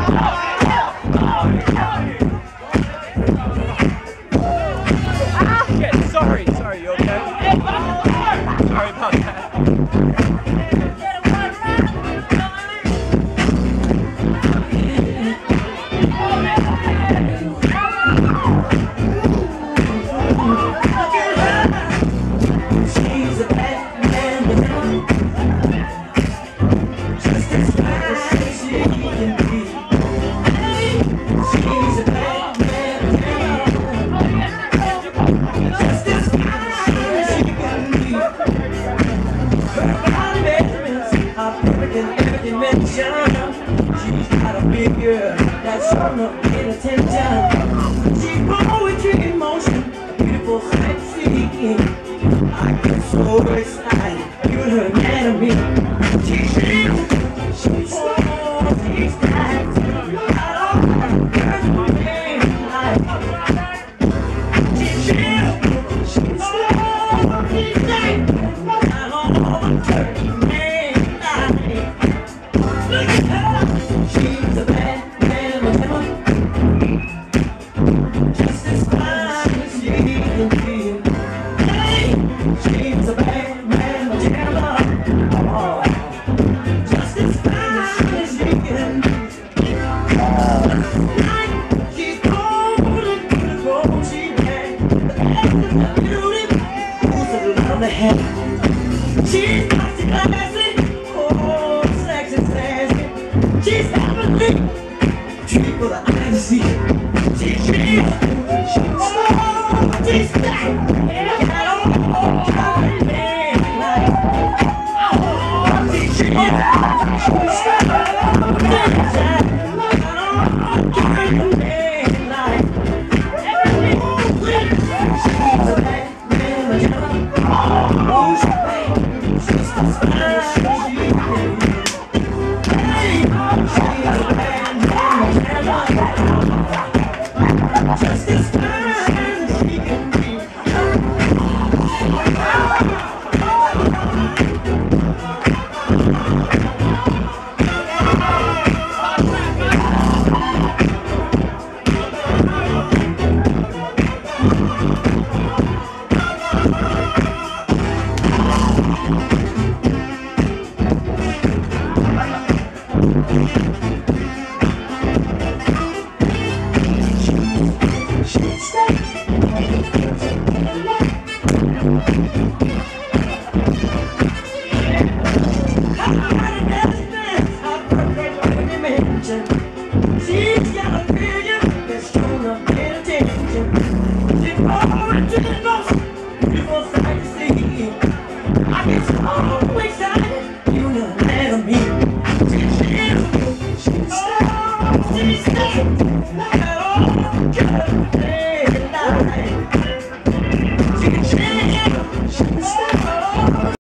Sorry, you okay? Sorry about that. She's a bad man, just as bad as she can be. She's a bad man, just as bad as she can be. Her body measurements are perfect in every dimension. She's got a figure that's shown up in attention. She's poetry in motion, a beautiful sight to see. I get so excited, you her anatomy. She's strong, she's stacked. I don't she's strong, she's stacked. I don't look at her, she's a bad man, just as fine as she can be. She's a bad man, oh, just as fine as she can be. She's cold and beautiful, she's bad. The essence of beauty, who's a love the head. She's not too classy, oh, sexy, sassy. She's heavenly, treat for the eye to see. She's stacked. Just as fine as she can be. She's got a figure that's shown up in attention. She's forward to the most beautiful sight to see. I get so excited, you know that of me. She's stacked. I don't care.